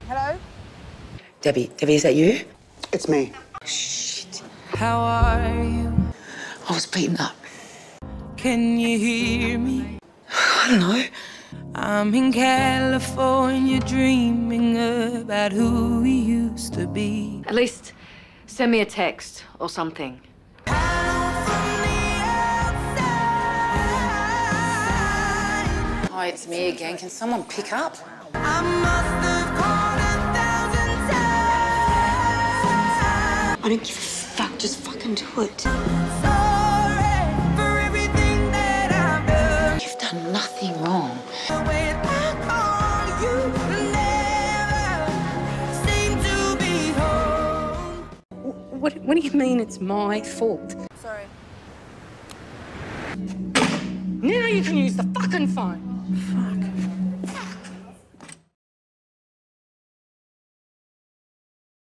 Hello? Debbie, is that you? It's me. Shit. How are you? I was beaten up. Can you hear me? I don't know. I'm in California dreaming about who we used to be. At least send me a text or something. Hi, it's me again. Can someone pick up? I must have called 1,000 times. I don't give a fuck, just fucking do it. Sorry for everything that I've done. You've done nothing wrong. When I call you, never seem to be home. What do you mean it's my fault? Sorry. Now you can use the fucking phone.